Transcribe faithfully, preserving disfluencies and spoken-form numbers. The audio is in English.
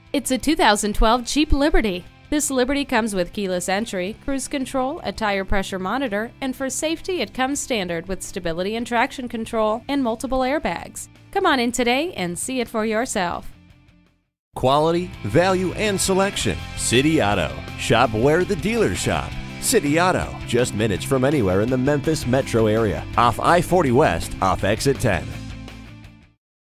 It's a two thousand twelve Jeep Liberty. This Liberty comes with keyless entry, cruise control, a tire pressure monitor, and for safety it comes standard with stability and traction control and multiple airbags. Come on in today and see it for yourself. Quality, value, and selection. City Auto. Shop where the dealers shop. City Auto, just minutes from anywhere in the Memphis metro area. Off I forty West, off exit ten.